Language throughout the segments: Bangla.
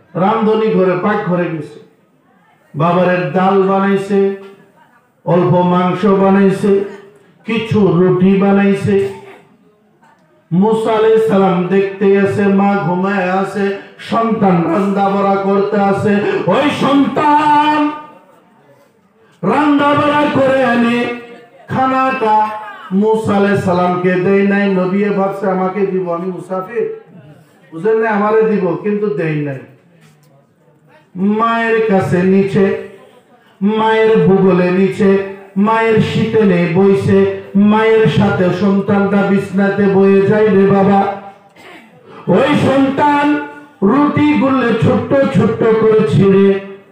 রান্ধনী ঘরে পাক ঘরে গেছে, বাবারের ডাল বানাইছে, অল্প মাংস বানাইছে, কিছু রুটি বানাইছে। মুসা আলাইহিস সালাম দেখতে আছে, মা ঘুমায় আছে, সন্তান রান্না বাড়া করতে আছে। ওই সন্তান রান্না বাড়া করে এনে খানাটা মুসা আলাইহিস সালামকে দেয় নাই। নবী ভাবছে আমাকে দিব, আমি মুসাফির, বুঝেন না, আমারে দিব, কিন্তু দেয় নাই। মায়ের কাছে নিচে, মায়ের ভূগোলে নিচে, মায়ের শীতেনে বইছে, মায়ের সাথে সন্তানটা বিছনাতে বয়ে যায় রে বাবা। ওই সন্তান রুটি গুলো ছোট্ট ছোট্ট করে ছিঁড়ে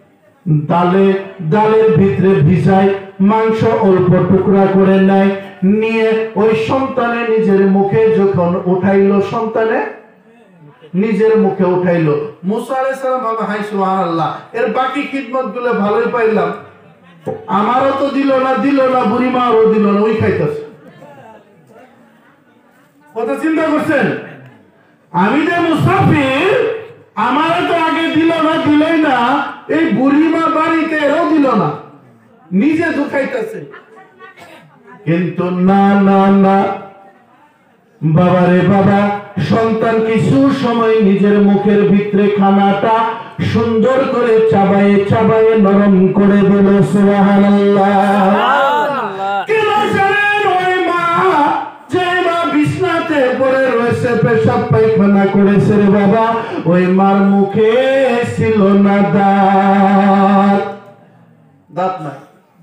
ডালের ভিতরে ভিজায়, মাংস অল্প টুকরা করে নেয়, নিয়ে ওই সন্তানে নিজের মুখে যখন উঠাইলো, সন্তানে নিজের মুখে উঠাইলো। মুসা আলাইহিস সালাম বাবা হাই সুবহানাল্লাহ, এর বাকি খিদমত গুলো ভালোই পাইলাম, আমারও তো দিল না বুড়ি মারও দিল না, ওই খাইতেছে। কথা চিন্তা করছেন? আমি যে মুসাফির, আমারও তো আগে দিলই না, এই বুড়ি মা বাড়িতে এরও দিল না, নিজে দুখাইতেছে। কিন্তু না না না বাবারে বাবা, সন্তান কিছু সময় নিজের মুখের ভিতরে খানাটা সুন্দর করে চাবায়ে চাবায়ে নরম করে দিল। সুবহানাল্লাহ। কেন জানেন? ওই মা, যে মা বিছনাতে পড়ে রয়েছে, পেশাব পায়খানা করেছে রে বাবা, ওই মার মুখে ছিল না দাঁত নাই,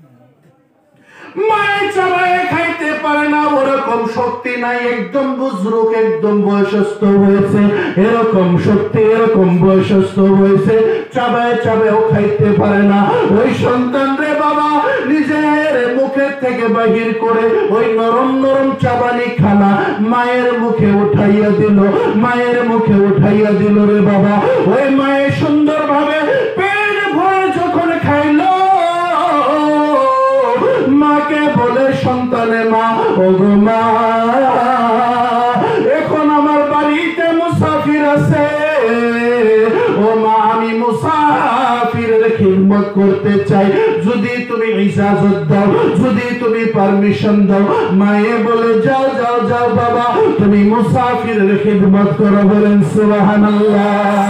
মায়ের চাবায়ে খাইতে পারে না, ওরকম শক্তি নাই। একদম বুজরুক, একদম বয়সস্থ হয়েছে, এরকম শক্তি, এরকম বয়সস্থ হয়েছে, চাবায়ে চাবায়েও খাইতে পারে না। ওই সন্তান রে বাবা নিজের মুখের থেকে বাহির করে ওই নরম নরম চাবানি খানা মায়ের মুখে উঠাইয়া দিল, মায়ের মুখে উঠাইয়া দিল রে বাবা। ওই মায়ের সুন্দর ভাবে পেট ভরে যখন খাইলো, মাকে বলে সন্তানে, মা ওগো মা, এখন আমার বাড়িতে মুসাফির আছে, ও মা আমি মুসাফিরের খিদমত করতে চাই, যদি তুমি ইজাজত দাও, যদি তুমি পারমিশন দাও। মায়ে বলে যাও যাও যাও বাবা, তুমি মুসাফিরের খিদমত করো। বলেন সুবহানাল্লাহ।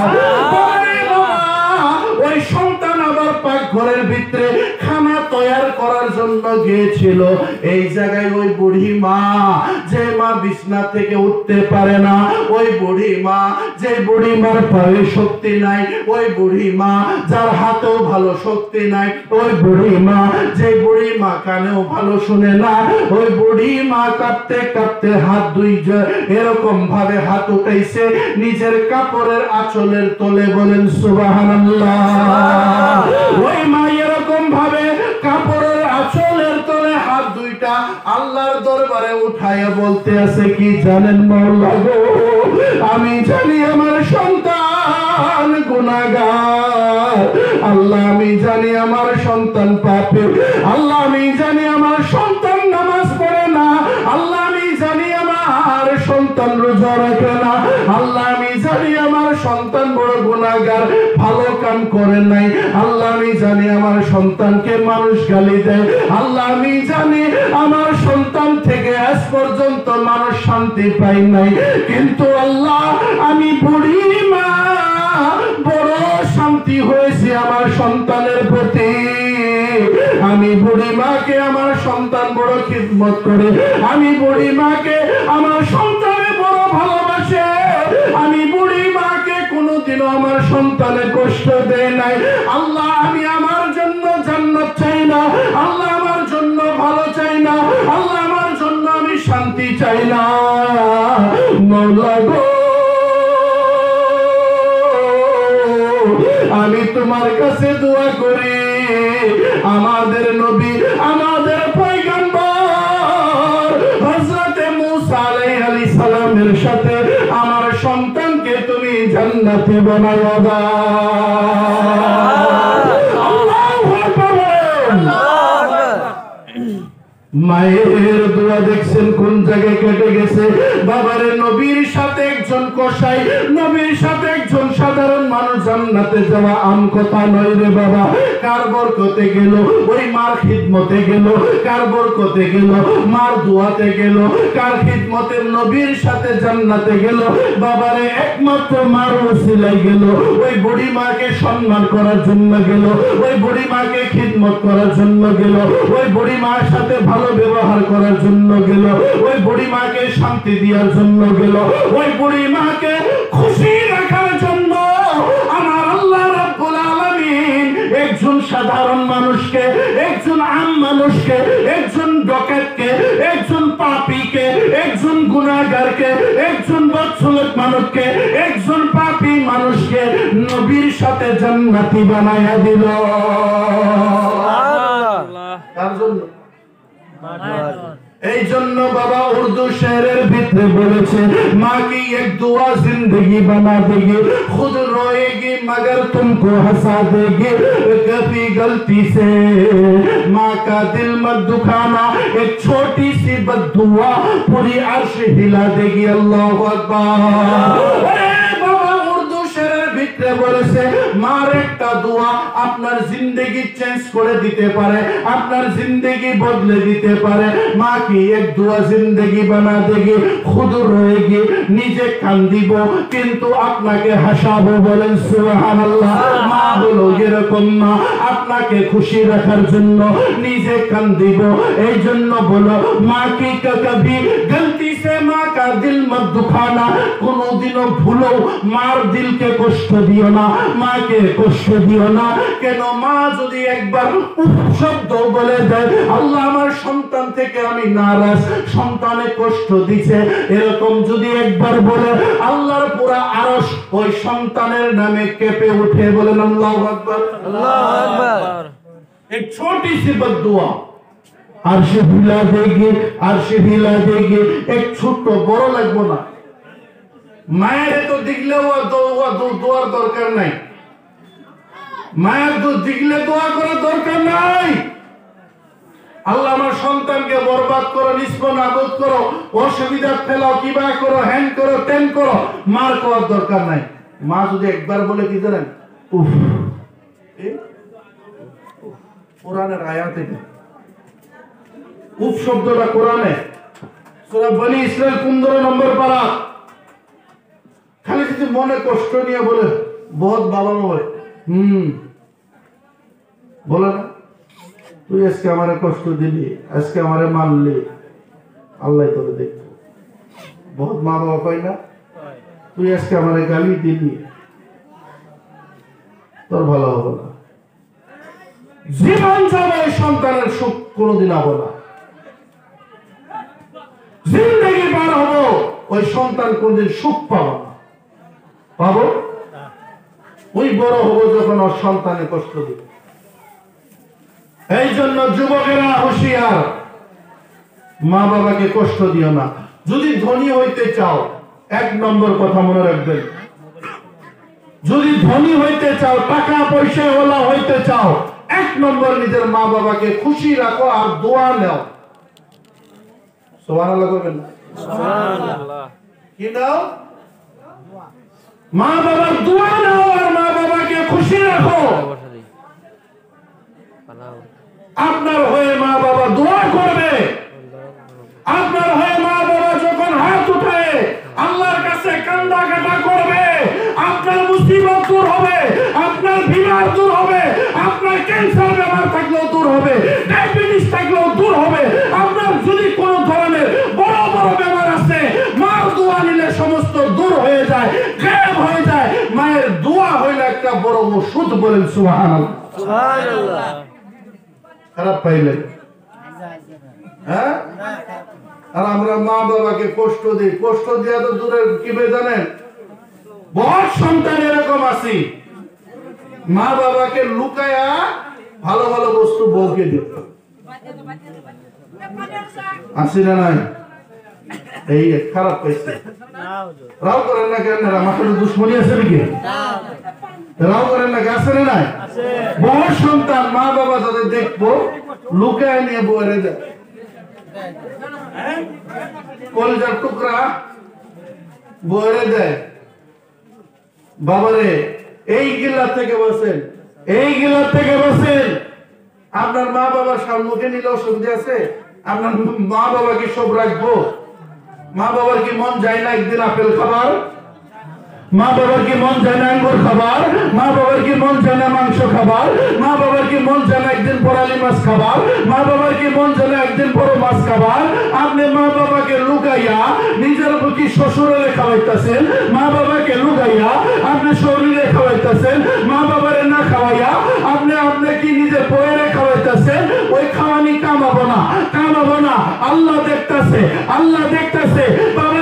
ওই সন্তান আবার পাক ঘরের ভিতরে খানা তৈয়ার করার জন্য গিয়েছিল। এই জায়গায় ওই বুড়ি মা, যে মা বিছনা থেকে উঠতে পারে না, ওই বুড়ি মা, যে বুড়ি মার পায়ে শক্তি নাই, ওই বুড়ি মা যার হাতেও ভালো শক্তি নাই, ওই বুড়ি মা, যে বুড়ি মা কানেও ভালো শুনে না, ওই বুড়ি মা কাঁপতে কাঁপতে হাত এরকম ভাবে হাত উঠাইছে নিজের কাপড়ের আঁচলের তলে। বলেন সুবহানাল্লাহ। ওই মা এরকম ভাবে কাপড়ের আঁচলের তলে হাত দুইটা আল্লাহর দরবারে উঠাইয়া বলতে আছে কি জানেন? মাওলা গো, আমি জানি আমার সন্তান গুনাহগার, আল্লাহ আমি জানি আমার সন্তান পাপী, আল্লাহ আমি জানি আমার সন্তান নামাজ পড়ে না, আল্লাহ আমি জানি আমার সন্তান রোজা রাখে না, আল্লাহ আমি জানি আমার সন্তান বড় গুনাহগার, ভালো কাম করে নাই, আল্লাহ আমি জানি আমার সন্তানকে মানুষ গালি দেয়, আল্লাহ আমি জানি আমার সন্তান থেকে আজ পর্যন্ত মানুষ শান্তি পাই নাই, কিন্তু আল্লাহ আমি বুড়ি মা বড় শান্তি হয়েছে আমার সন্তানের প্রতি। আমি বুড়ি মাকে আমার সন্তান বড় খিদমত করে, আমি বুড়ি মাকে আমার সন্তানে বড় ভালোবাসে, আমি বুড়ি মাকে কোনোদিনও আমার সন্তানে কষ্ট দেয় নাই। আল্লাহ আমি আমার জন্য জান্নাত চাই না, আল্লাহ আমার জন্য ভালো চাই না, আল্লাহ আমার জন্য আমি শান্তি চাই না। মাওলা গো, আমি তোমার কাছে দোয়া করি, আমাদের নবী, আমাদের পয়গম্বর হযরত মুসা আলাইহিস সালামের সাথে আমার সন্তানকে তুমি জান্নাতি বানাও দাও। আল্লাহু আকবার। মায়ের দোয়া দেখছেন কোন জায়গায় কেটে গেছে। বাবারে নবীর সাথে একজন কসাই, নবীর সাথে একজন সাধারণ মানুষ জান্নাতে যাওয়া আম কথা নয় রে বাবা। কার বরকতে গেল? ওই মার খিদমতে গেল। কার বরকতে গেল? মার দোয়াতে গেল। কার খিদমতে? নবীর সাথে জান্নাতে গেল। বাবারে একমাত্র মার ওসিলায় গেল। ওই বুড়ি মাকে সম্মান করার জন্য গেল, ওই বুড়ি মাকে খিদমত করার জন্য গেল, ওই বুড়ি মার সাথে ভালো ব্যবহার করার জন্য গেল, ওই বুড়ি মাকে শান্তি দেওয়ার জন্য গেল, ওই বুড়ি মাকে খুশি রাখার জন্য আমার আল্লাহ রাব্বুল আলামিন একজন সাধারণ মানুষকে, একজন আম মানুষকে, একজন ডকাতকে, একজন পাপীকে, একজন গুনাহগারকে, একজন বদসলুক মানুষকে, একজন পাপী মানুষকে নবীর সাথে জান্নাতি বানায়া দিল। কার জন্য? এই জন্য বাবা উর্দু শেরের ভিতরে বলেছে, মা কি এক দুआ जिंदगी बना देगी, खुद रोएगी मगर तुमको हंसा देगी, कभी गलती से माँ का दिल मत दुखाना, एक छोटी सी बद्दुआ पूरी अर्श हिला देगी। अल्लाह अकबर। বলেছে মার একটা দোয়া আপনার জিন্দেগি চেঞ্জ করে দিতে পারে, আপনার জিন্দেগি বদলে দিতে পারে। মা কি এক দোয়া জিন্দেগি বানা দেগি, খুদ রয়েগি, নিজে কান্দিব কিন্তু আপনাকে হাসাবো। বলেন সুবহানাল্লাহ। মা হলো এরকম মা, আপনাকে খুশি রাখার জন্য নিজে কান্দিব। এই জন্য বলো মা কি কবি গলতি সে মা কা দিল মত দুখানা, কোনদিনও ভুলো মার দিলকে কষ্ট দিও না, মাকে কষ্ট দিও না। কেন? মা যদি একবার শব্দ বলে দেয় আল্লাহ আমার সন্তান থেকে আমি নারাজ, সন্তানে কষ্ট দিছে, এরকম যদি একবার বলে আল্লাহর পুরা আরশ ওই সন্তানের নামে কেঁপে উঠে। বলেন আল্লাহু আকবার। আল্লাহু আকবার। এক ছোটি সি বদদুয়া আরশ হিলা দেगी, আরশ হিলা দেगी। এক ছোট বড় লাগবে না। মায়ের তো দিগলে দোয়ার দরকার নাই, মায়ের তো দিগলে দোয়া করার দরকার নাই। আল্লাহ আমার সন্তানকে বরবাদ করো, নিষ্পনাবোধ করো, অসুবিধা ফেলাও, কিবা করো, হ্যান করো, তেন করো, মার করার দরকার নাই। মা যদি একবার বলে কি জানেন, উফ, কোরআনের আয়াতে উফ শব্দটা কোরআনে সূরা বনী ইসরাইল 15 নম্বর পারা। খালি যদি মনে কষ্ট নিয়ে বলে বহুত বাবা বলে বলে না, তুই আজকে আমারে কষ্ট দিলি, আজকে আমারে মারলি, আল্লাহ তোরে দেখবো। বহুত মা বাবা কয় না, তুই আজকে আমারে গালি দিলি, তোর ভালো হবে না। জীবন যাবে সন্তানের সুখ কোনদিন হবে না। জিন্দগি পার হবো, ওই সন্তান কোনদিন সুখ পাবো না। পাবো ওই বড় হবো যখন ওর সন্তানে কষ্ট দিবে। এই জন্য যুবকেরা হুঁশিয়ার, মা বাবাকে কষ্ট দিও না। যদি ধনী হইতে চাও, এক নম্বর কথা মনে রাখবেন, যদি ধনী হইতে চাও, টাকা পয়সা ওলা হইতে চাও, এক নম্বর নিজের মা বাবাকে খুশি রাখো আর দোয়া নাও। সুবহানাল্লাহ করবেন না? সুবহানাল্লাহ। কি নাও? মা বাবার দোয়া নাও আর মা বাবাকে খুশি রাখো। আপনার হয়ে মা বাবা দোয়া করবে, আপনার হয়ে মা বাবা যখন হাত উঠায় আল্লাহর কাছে কান্দা কাটা করবে, আপনার মুসিবত দূর হবে, আপনার বিমার দূর হবে, আপনার ক্যান্সার বেমার থাকলেও দূর হবে, ডায়াবেটিস থাকলেও দূর হবে। আপনার যদি কোনো ধরনের বড় বড় বেমার আছে, মার দোয়া নিলে সমস্ত দূর হয়ে যায়, গায়েব হয়ে যায়। মায়ের দোয়া হইলে একটা বড় ওষুধ। বলেন সুবহানাল্লাহ। সুবহানাল্লাহ। খারাপ পাইলেন? হ্যাঁ? আর আমরা মা বাবাকে কষ্ট দিই, কষ্ট দেওয়া তো দূরের, কি জানেন, বহুত সন্তান এরকম আছি, মা বাবাকে লুকায়া ভালো ভালো বস্তু বউকে দিত। আসি না নাই? এই খারাপ পাইছে। রাও করেন না কেন? আমার সাথে দুশ্মনী আছে নাকি? রাও করেন না, আছে না নাই? বহুত সন্তান মা বাবা তাদের দেখবো লুকায় নিয়ে বউরে দেয়, কলজার টুকরা বউরে দেয়। বাবারে এই গিলা থেকে বসেন, এই গিলা থেকে বসেন। আপনার মা বাবার সম্মুখে নিলে অসুবিধা আছে? আপনার মা বাবা কি সব রাখবো? মা বাবার কি মন যায় না একদিন আপেল খাবার? মা বাবার কি মন যায় না আঙ্গুর খাবার? মা বাবার কি মন যায় না মাংস খাবার? মা বাবার কি মন যায় না একদিন পরালি মাছ খাবার? মা বাবার কি মন যায় না একদিন বড় মাছ খাবার? আপনি মা বাবাকে লুকাইয়া নিজের বুকি শ্বশুরে খাওয়াইতেছেন, মা বাবাকে লুকাইয়া আপনি শরীরে খাওয়াইতেছেন, মা বাবারে না খাওয়াইয়া আপনি আপনি কি নিজের বইয়েরে খাওয়াইতেছেন। ওই খাওয়ানি কামাবো না, কামাবো না। আল্লাহ দেখতেছে, আল্লাহ দেখতেছে। বাবা